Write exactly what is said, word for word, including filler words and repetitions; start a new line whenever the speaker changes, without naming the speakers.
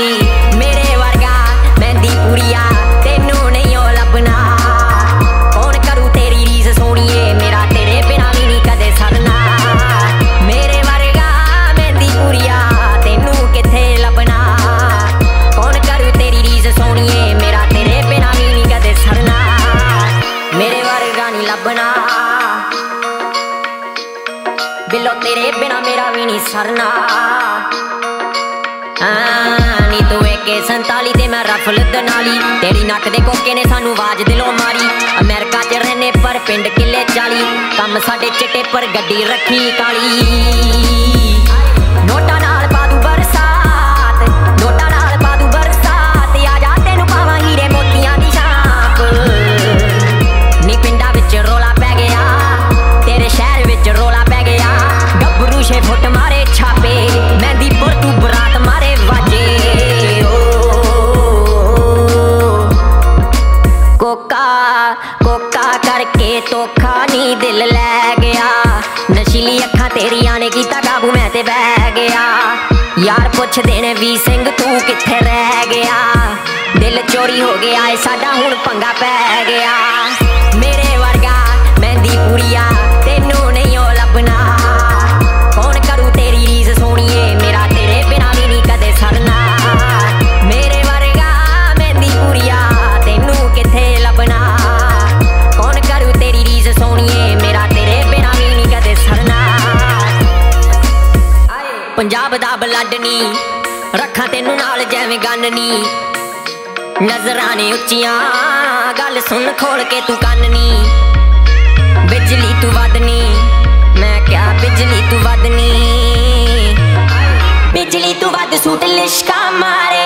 मेरे वर्गा मेहंदी पूरिया तेनू नहीं ओ लभना। कौन करू तेरी रीस सोनिए मेरा तेरे बिना भी नहीं कदे सरना। मेरे वर्गा मेहंदी पूरिया तेनू किथे लभना। कौन करू तेरी रीस सोनिए मेरा तेरे बिना भी नहीं कदे सरना। मेरे वर्गा नहीं लभना बिलो तेरे बिना मेरा भी नहीं सरना। नी तू एक संताली ते मैं रफल दनाली। तेरी नक दे कोके ने सानू आवाज दिलों मारी। अमेरिका च रहने पर पिंड किले चाली। कम साडे चिट्टे पर गड्डी रखी काली। नोटा नाल पादू बरसात नोटा नाल पादू बरसात। आ जा तेनू पावां हीरे मोतियां दी छाप। नी पिंडा विच रोला पै गया तेरे शहर विच रोला पै गया। गब्बरू छे फुट मारे छापे मेहंदी पुर तू बरात मारे वाजे। कोका कोका करके तोखा नी दिल लै गया। नशीली अखा तेरिया ने कीता काबू मैं ते बह गया। यार पुछदे ने वी सिंह तू किथे रह गया। दिल चोरी हो गया है साडा हुण पंगा पै गया। मेरे वर्गा मेहंदी पूरिया तेनू नहीं ओ लभना। कौन करू तेरी रीस सोनिए मेरा तेरे बिना भी नहीं कदे सरना। मेरे वर्गा मेहंदी पूरिया तेनू किथे लभना। कौन करू तेरी रीस सोनिए मेरा तेरे बिना भी नहीं कदे सरना। पंजाब दा ब्लड नी रखा तेनू नाल जैवें गन नी। नजरां ने उच्चियां गल सुन खोल के तू कन्न नी। बिजली तू वदनी मैं क्या बिजली तू वदनी। बिजली तू वद सूट लिशका मारे